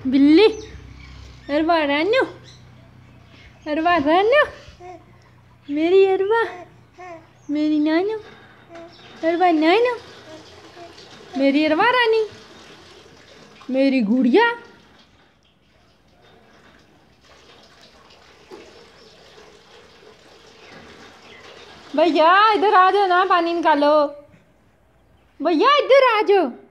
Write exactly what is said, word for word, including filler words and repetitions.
बिल्ली अरवा रानू अरवा रानू मेरी अरवा मेरी नानू अरवा नानू मेरी अरवा रानी मेरी गुड़िया। भैया इधर आ जाओ ना, पानी निकालो। भैया इधर आ जाओ।